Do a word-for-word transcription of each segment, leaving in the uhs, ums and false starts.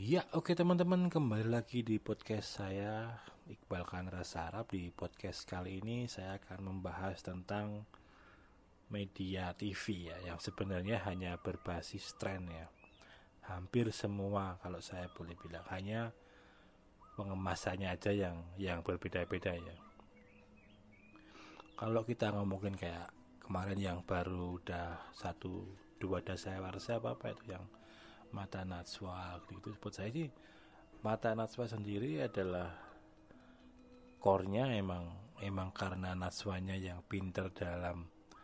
Ya, oke teman-teman, kembali lagi di podcast saya Iqbal Kanra Sarap. Di podcast kali ini saya akan membahas tentang media T V ya, yang sebenarnya hanya berbasis tren ya. Hampir semua kalau saya boleh bilang, hanya pengemasannya aja yang yang berbeda-beda ya. Kalau kita ngomongin kayak kemarin yang baru udah satu dua dasawarsa apa apa itu yang Mata Najwa gitu, buat saya sih Mata Najwa sendiri adalah core-nya emang emang karena Najwanya yang pinter dalam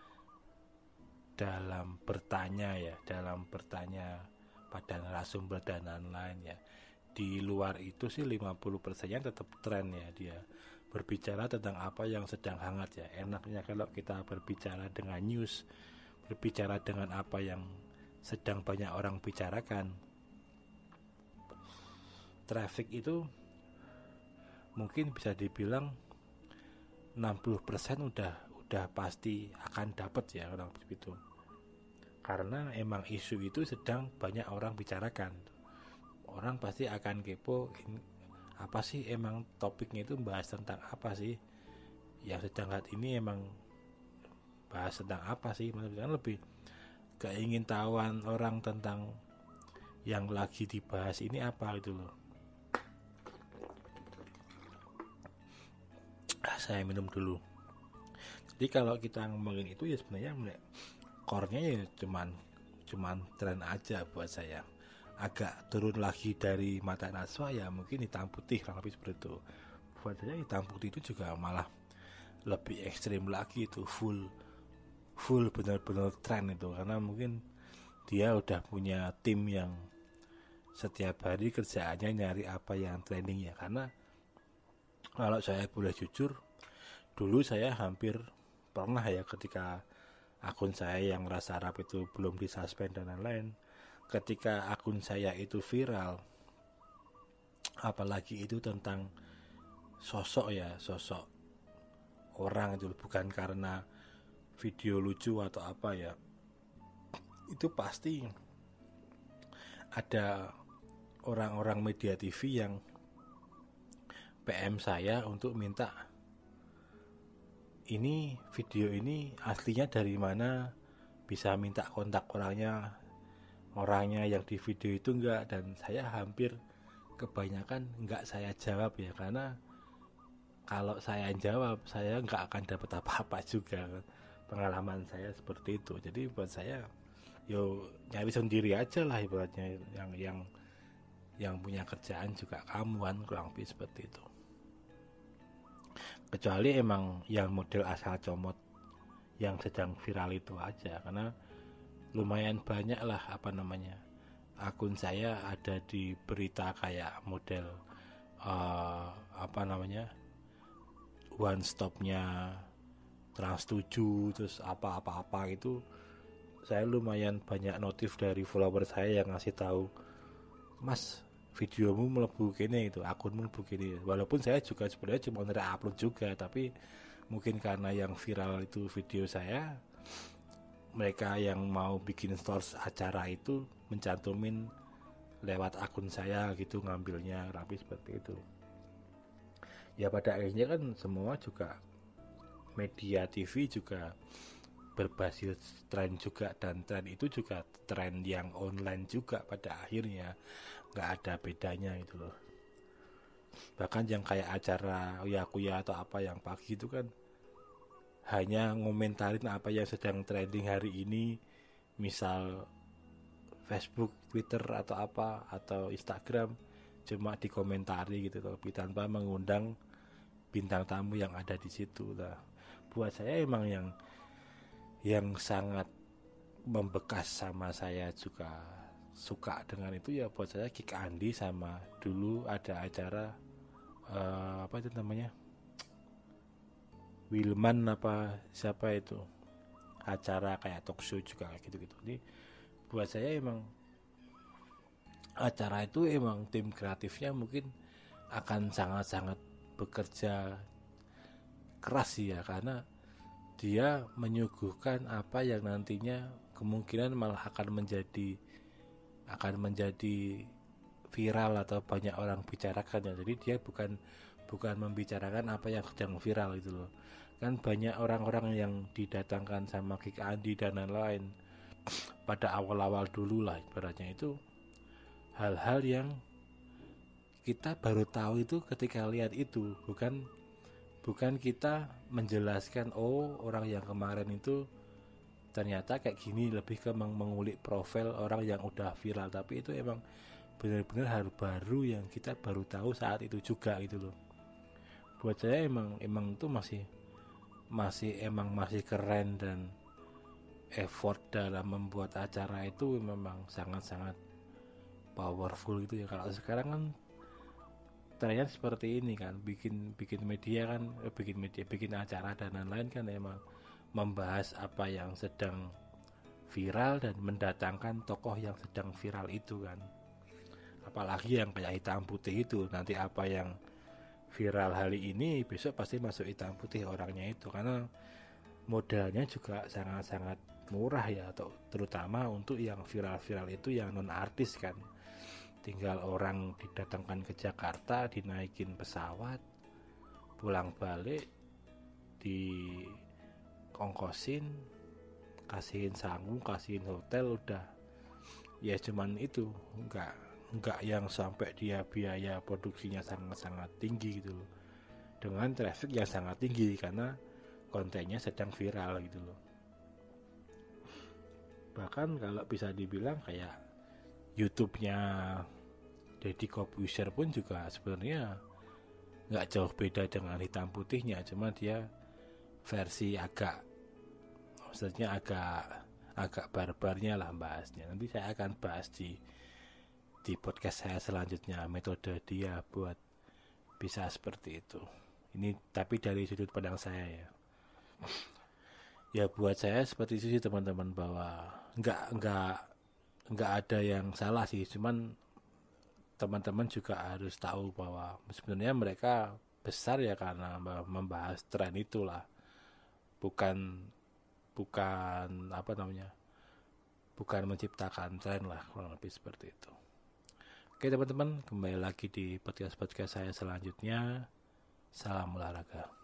dalam bertanya ya, dalam bertanya pada narasumber dan lain-lain ya. Di luar itu sih lima puluh persen-nya tetap tren ya, dia berbicara tentang apa yang sedang hangat ya. Enaknya kalau kita berbicara dengan news, berbicara dengan apa yang sedang banyak orang bicarakan. Traffic itu mungkin bisa dibilang enam puluh persen udah udah pasti akan dapat ya orang begitu. Karena emang isu itu sedang banyak orang bicarakan. Orang pasti akan kepo, apa sih emang topiknya itu bahas tentang apa sih? Yang sedang saat ini emang bahas tentang apa sih? Maksudnya lebih keingintahuan orang tentang yang lagi dibahas ini apa gitu loh. Ah, saya minum dulu. Jadi kalau kita ngomongin itu ya sebenarnya core-nya ya cuman cuman tren aja buat saya. Agak turun lagi dari Mata Najwa ya mungkin hitam putih kurang lebih seperti itu. Buat saya hitam putih itu juga malah lebih ekstrim lagi, itu full full benar-benar tren itu, karena mungkin dia udah punya tim yang setiap hari kerjaannya nyari apa yang trending ya. Karena kalau saya boleh jujur, dulu saya hampir pernah ya ketika akun saya yang rasa Arab itu belum disuspend dan lain-lain, ketika akun saya itu viral, apalagi itu tentang sosok ya, sosok orang itu, bukan karena video lucu atau apa ya, itu pasti ada orang-orang media T V yang P M saya untuk minta ini video ini aslinya dari mana, bisa minta kontak orangnya orangnya yang di video itu enggak. Dan saya hampir kebanyakan enggak saya jawab ya, karena kalau saya jawab saya enggak akan dapat apa-apa juga. Pengalaman saya seperti itu. Jadi buat saya yo nyari sendiri aja lah ibaratnya, yang yang yang punya kerjaan juga kamuan, kurang lebih seperti itu. Kecuali emang yang model asal comot yang sedang viral itu aja, karena lumayan banyak lah apa namanya akun saya ada di berita kayak model uh, apa namanya one stopnya Trans tujuh, terus apa-apa-apa itu. Saya lumayan banyak notif dari follower saya yang ngasih tahu, Mas, videomu melebu gini, itu akunmu melebu gini. Walaupun saya juga sebenarnya cuma upload juga, tapi mungkin karena yang viral itu video saya, mereka yang mau bikin source acara itu mencantumin lewat akun saya gitu, ngambilnya rapi seperti itu. Ya pada akhirnya kan semua juga media T V juga berbasis tren juga, dan tren itu juga tren yang online juga pada akhirnya, nggak ada bedanya gitu loh. Bahkan yang kayak acara Uya-Kuya atau apa yang pagi itu kan hanya ngomentarin apa yang sedang trending hari ini, misal Facebook, Twitter atau apa, atau Instagram, cuma dikomentari gitu loh, tanpa mengundang bintang tamu yang ada di situ lah. Buat saya emang yang yang sangat membekas sama saya juga suka dengan itu ya, buat saya Kik Andi, sama dulu ada acara uh, apa itu namanya Wilman apa siapa itu, acara kayak talk show juga gitu-gitu. Jadi buat saya emang acara itu emang tim kreatifnya mungkin akan sangat-sangat bekerja keras ya, karena dia menyuguhkan apa yang nantinya kemungkinan malah akan menjadi akan menjadi viral atau banyak orang bicarakan ya. Jadi dia bukan bukan membicarakan apa yang sedang viral gitu loh. Kan banyak orang-orang yang didatangkan sama Kik Andi dan lain-lain pada awal-awal dulu lah ibaratnya, itu hal-hal yang kita baru tahu itu ketika lihat itu, bukan bukan kita menjelaskan oh orang yang kemarin itu ternyata kayak gini, lebih ke mengulik profil orang yang udah viral, tapi itu emang benar-benar hal baru yang kita baru tahu saat itu juga gitu loh. Buat saya emang emang itu masih masih emang masih keren, dan effort dalam membuat acara itu memang sangat-sangat powerful gitu ya. Kalau sekarang kan trennya seperti ini kan, bikin bikin media kan, eh, bikin media, bikin acara dan lain-lain kan emang membahas apa yang sedang viral dan mendatangkan tokoh yang sedang viral itu kan. Apalagi yang kayak hitam putih itu, nanti apa yang viral hari ini besok pasti masuk hitam putih orangnya itu, karena modalnya juga sangat-sangat murah ya, atau terutama untuk yang viral-viral itu yang non artis kan. Tinggal orang didatangkan ke Jakarta, dinaikin pesawat, pulang balik dikongkosin, kasihin sangu, kasihin hotel, udah ya cuman itu. Enggak enggak yang sampai dia biaya produksinya sangat-sangat tinggi gitu loh, dengan traffic yang sangat tinggi karena kontennya sedang viral gitu loh. Bahkan kalau bisa dibilang kayak YouTube-nya Deddy Corbuzier pun juga sebenarnya nggak jauh beda dengan hitam putihnya, cuma dia versi agak, maksudnya agak agak barbarnya lah bahasnya. Nanti saya akan bahas di di podcast saya selanjutnya metode dia buat bisa seperti itu. Ini tapi dari sudut pandang saya ya. Ya buat saya seperti itu sih teman-teman, bahwa nggak nggak nggak ada yang salah sih, cuman teman-teman juga harus tahu bahwa sebenarnya mereka besar ya karena membahas tren itulah, bukan bukan apa namanya bukan menciptakan tren lah, kurang lebih seperti itu. Oke teman-teman, kembali lagi di podcast-podcast saya selanjutnya. Salam olahraga.